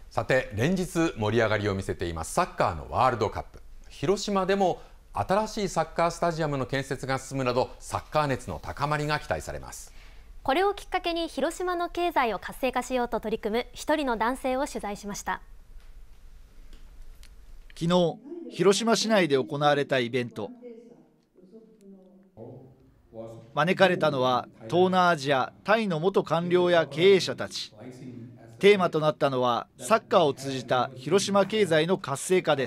さて、連日盛り上がりを見せていますサッカーのワールドカップ。広島でも新しいサッカースタジアムの建設が進むなど、サッカー熱の高まりが期待されます。 これをきっかけに広島の経済を活性化しようと取り組む一人の男性を取材しました。 昨日、広島市内で行われたイベント。招かれたのは東南アジア、タイの元官僚や経営者たち。テーマとなったのはサッカーを通じた広島経済の活性化です。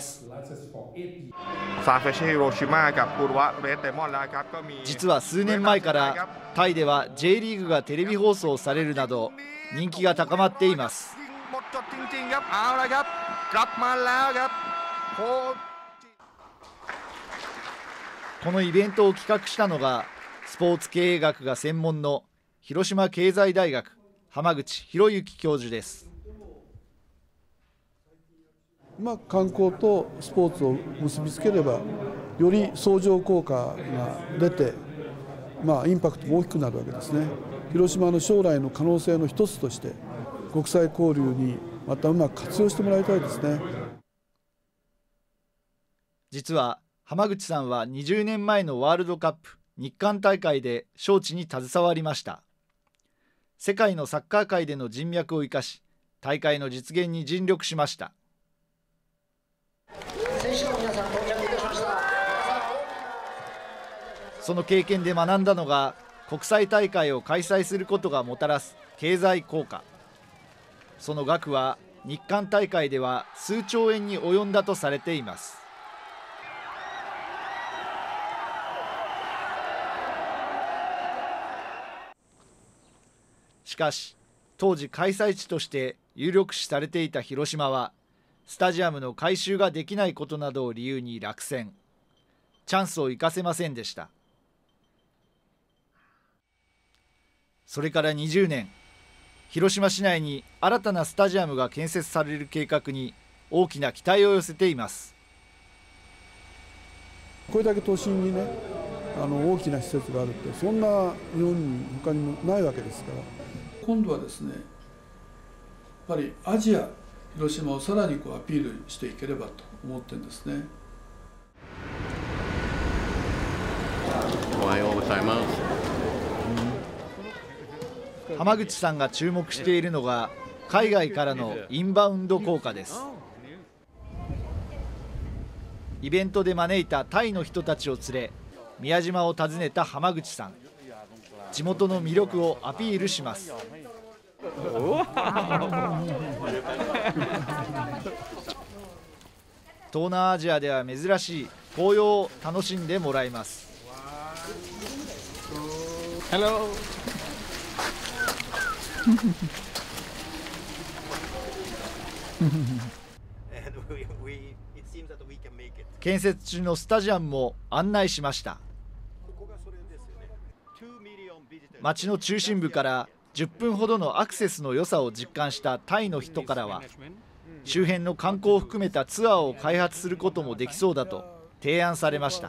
実は数年前からタイでは J リーグがテレビ放送されるなど人気が高まっています。このイベントを企画したのがスポーツ経営学が専門の広島経済大学浜口博之教授です。 観光とスポーツを結びつければより相乗効果が出て、インパクトも大きくなるわけですね。広島の将来の可能性の一つとして国際交流にまたうまく活用してもらいたいですね。 実は浜口さんは20年前のワールドカップ日韓大会で招致に携わりました。世界のサッカー界での人脈を生かし、大会の実現に尽力しました。その経験で学んだのが、国際大会を開催することがもたらす経済効果。その額は日韓大会では数兆円に及んだとされています。しかし、当時開催地として有力視されていた広島は、スタジアムの改修ができないことなどを理由に落選。チャンスを生かせませんでした。それから20年、広島市内に新たなスタジアムが建設される計画に大きな期待を寄せています。 これだけ都心にね、大きな施設があるって、そんな日本に他にもないわけですから、今度はですね、やっぱりアジア、広島をさらにアピールしていければと思ってるんですね。 おはようございます。 浜口さんが注目しているのが海外からのインバウンド効果です。イベントで招いたタイの人たちを連れ、宮島を訪ねた浜口さん。地元の魅力をアピールします。東南アジアでは珍しい紅葉を楽しんでもらいます。 Hello. 建設中のスタジアムも案内しました。街の中心部から10分ほどのアクセスの良さを実感したタイの人からは、周辺の観光を含めたツアーを開発することもできそうだと提案されました。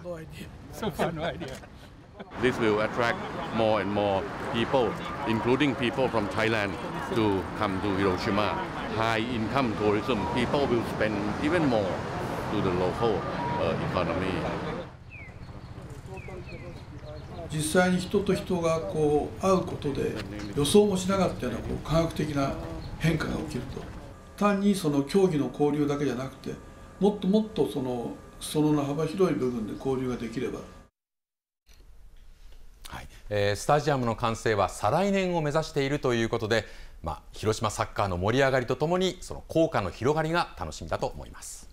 This will attract more and more people, including people from Thailand, to come to Hiroshima. High income tourism, people will spend even more to the local economy. 実際に人と人が会うことで予想もしなかったような科学的な変化が起きると。単にその競技の交流だけじゃなくて、もっともっとその幅広い部分で交流ができれば。 スタジアムの完成は再来年を目指しているということで、広島サッカーの盛り上がりとともにその効果の広がりが楽しみだと思います。